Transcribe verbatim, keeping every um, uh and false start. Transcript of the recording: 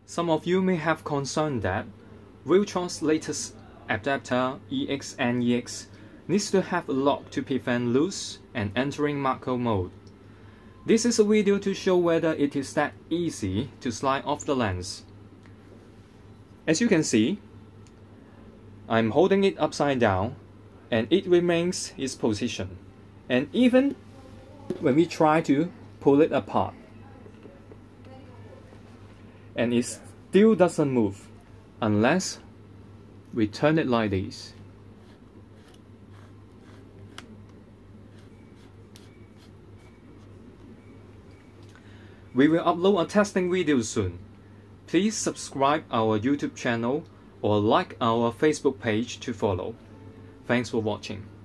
Some of you may have concern that Viltrox latest adapter E X N E X needs to have a lock to prevent loose and entering macro mode. This is a video to show whether it is that easy to slide off the lens. As you can see, I'm holding it upside down and it remains its position. And even when we try to pull it apart, and it still doesn't move unless we turn it like this. We will upload a testing video soon. Please subscribe our YouTube channel or like our Facebook page to follow. Thanks for watching.